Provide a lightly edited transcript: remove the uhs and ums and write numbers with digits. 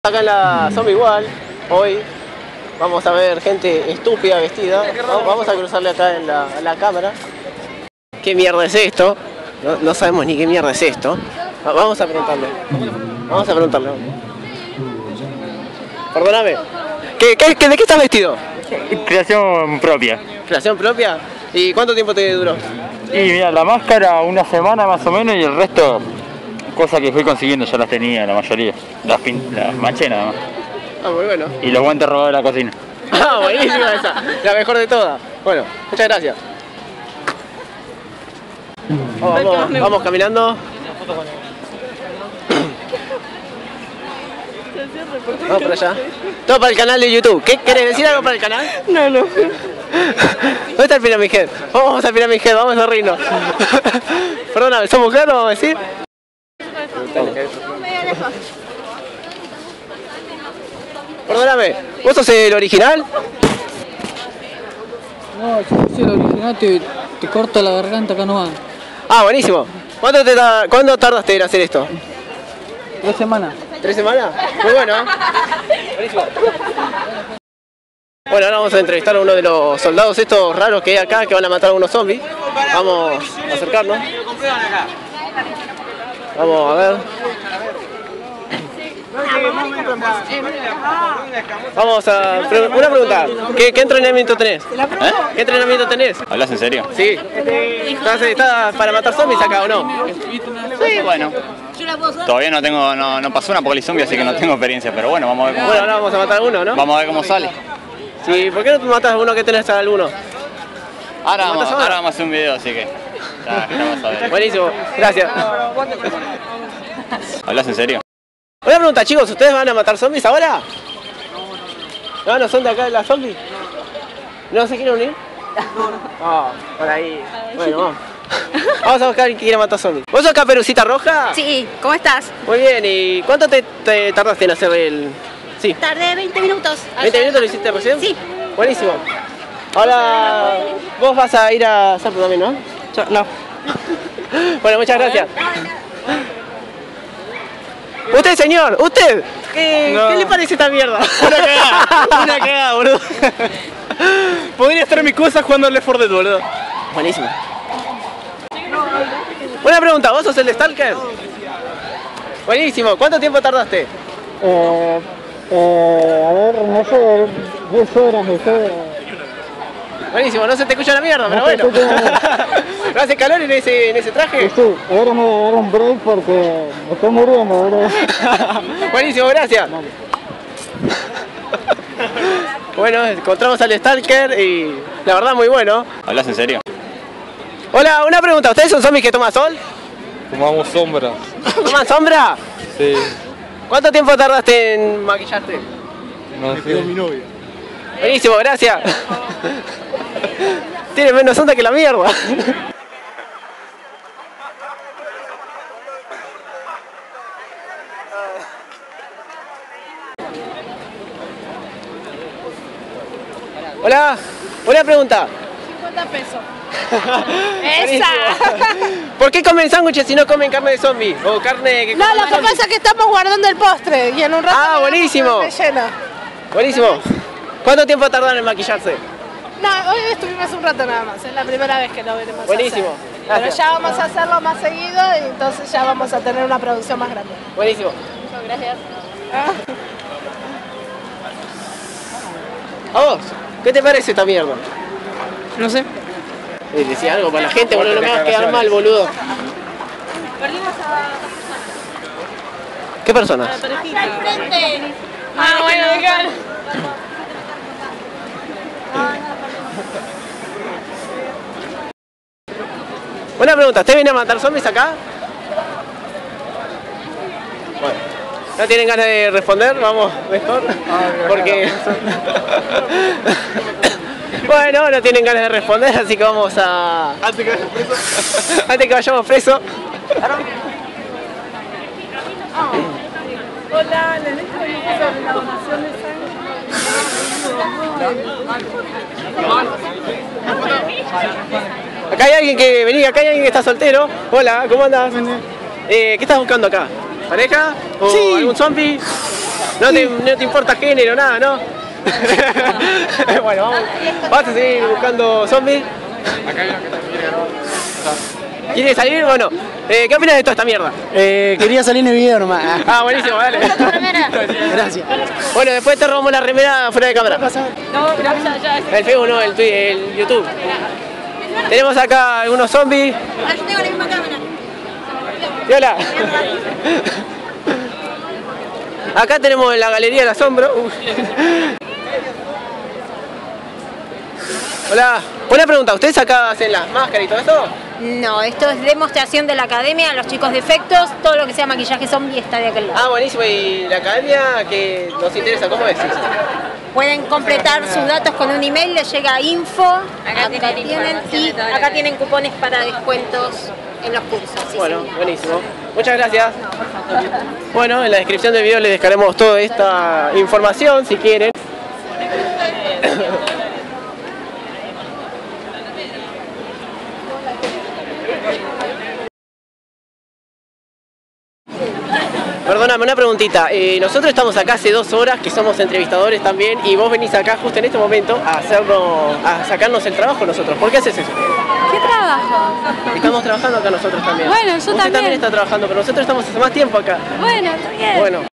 Acá en la Zombie igual, hoy vamos a ver gente estúpida vestida. Vamos a cruzarle acá en la cámara. ¿Qué mierda es esto? No sabemos ni qué mierda es esto. Vamos a preguntarle. Vamos a preguntarle. Perdóname. ¿De qué estás vestido? Creación propia. ¿Creación propia? ¿Y cuánto tiempo te duró? Y mira, la máscara una semana más o menos y el resto, cosas que fui consiguiendo ya las tenía la mayoría. Las manché nada más. Ah, muy bueno. Y los guantes robados de la cocina. Ah, buenísima esa. La mejor de todas. Bueno, muchas gracias. Vamos caminando. Vamos por allá. Todo para el canal de YouTube. ¿Qué querés decir algo para el canal? No. ¿Dónde está el Pyramid Head? Vamos al Pyramid Head, vamos a reírnos. Perdóname, ¿somos claros? Vamos a decir. Perdóname, ¿vos sos el original? No, si no soy el original te corto la garganta acá nomás. Ah, buenísimo. ¿Cuándo tardaste en hacer esto? 3 semanas. ¿3 semanas? Muy bueno, ¿eh? Buenísimo. Bueno, ahora vamos a entrevistar a uno de los soldados estos raros que hay acá, que van a matar a unos zombies. Vamos a acercarnos. Vamos a ver. Vamos a... Una pregunta. ¿Qué entrenamiento tenés? ¿Qué entrenamiento tenés? ¿Hablas en serio? Sí. ¿Estás para matar zombies acá o no? Sí, bueno. Todavía no pasó una apocalipsis zombie, así que no tengo experiencia, pero bueno, vamos a ver cómo Bueno, ahora vamos a matar a uno, ¿no? Vamos a ver cómo sale. Sí, ¿por qué no matas a uno que tenés a alguno? Ahora vamos a hacer un video, así que ya vamos a ver. Buenísimo, gracias. ¿Hablas en serio? Una pregunta, chicos, ¿ustedes van a matar zombies ahora? ¿No son de acá de la zombie? ¿No se quieren unir? Ah, por ahí. Bueno, vamos. Vamos a buscar quién quiere matar zombies. ¿Vos sos Caperucita Roja? Sí, ¿cómo estás? Muy bien, ¿y cuánto te tardaste en hacer el...? Sí. Tardé 20 minutos. ¿20 minutos lo hiciste recién? Sí. Buenísimo. Ahora vos vas a ir a Sarpo también, ¿no? No. Bueno, muchas gracias. Usted, señor, usted, ¿qué le parece esta mierda? Una cagada, boludo. Podría estar en mi cosa jugando al Left 4 Dead, boludo. Buenísimo. Una pregunta, ¿vos sos el de Stalker? Buenísimo, ¿cuánto tiempo tardaste? A ver, no sé, 10 horas, Buenísimo, no se te escucha la mierda, pero bueno. ¿No hace calor en ese traje? Sí, ahora me voy a dar un break porque me estoy muriendo, boludo. Buenísimo, gracias. Bueno, encontramos al Stalker y la verdad muy bueno. ¿Hablas en serio? Hola, una pregunta, ¿ustedes son zombies que toman sol? Tomamos sombra. ¿Toman sombra? Sí. ¿Cuánto tiempo tardaste en maquillarte? No sé. Mi novia. Buenísimo, gracias. Tiene menos onda que la mierda. Hola, una pregunta. 50 pesos. Buenísimo. ¿Por qué comen sándwiches si no comen carne de zombie? O carne que No, comen lo que zombies? pasa es que estamos guardando el postre y en un rato... Ah, buenísimo. Lleno. Buenísimo. ¿Cuánto tiempo tardan en maquillarse? No, hoy estuvimos un rato nada más, es la primera vez que lo veremos. Buenísimo. Hacer. Pero Gracias. ya vamos a hacerlo más seguido y entonces ya vamos a tener una producción más grande. Buenísimo. Gracias. ¿A vos? ¿Qué te parece esta mierda? No sé. Decía algo para la gente, boludo, no me hagas quedar mal, boludo. Perdimos a... ¿Qué personas? Al frente. Ah, bueno, claro. Una pregunta, ¿usted viene a matar zombies acá? Bueno, ¿no tienen ganas de responder? Vamos, mejor. Porque... Bueno, no tienen ganas de responder, así que vamos a... Antes que vayamos presos. Hola, les dejo sobre la donación de sangre. Acá hay alguien que venía, acá hay alguien que está soltero. Hola, ¿cómo andas? ¿Qué estás buscando acá? ¿Pareja? ¿O Sí. algún zombie? No te importa género, nada, ¿no? Bueno, vamos a seguir buscando zombies. Acá hay uno que también grabó. ¿Quieres salir? Bueno, ¿qué opinas de toda esta mierda? Quería salir en el video nomás. Ah, buenísimo, dale. Gracias. Bueno, después te robamos la remera fuera de cámara. El Facebook no, el YouTube. Tenemos acá algunos zombies. Yo tengo la misma cámara. Y hola. Acá tenemos la Galería del Asombro. Hola. Una pregunta, ¿ustedes acá hacen las máscaras y todo esto? No, esto es demostración de la academia, los chicos de efectos, todo lo que sea maquillaje zombie está de aquel lado. Ah, buenísimo. ¿Y la academia que nos interesa? ¿Cómo es? Pueden completar sus datos con un email, les llega info, acá tienen, y acá tienen cupones para descuentos en los cursos. Sí, Bueno, sí. buenísimo. Muchas gracias. Bueno, en la descripción del video les dejaremos toda esta información si quieren. Perdóname, una preguntita. Nosotros estamos acá hace 2 horas, que somos entrevistadores también, y vos venís acá justo en este momento a sacarnos el trabajo nosotros. ¿Por qué haces eso? ¿Qué trabajo? Estamos trabajando acá nosotros también. Bueno, yo Usted también. también está trabajando, pero nosotros estamos hace más tiempo acá. Bueno, está bien. Bueno.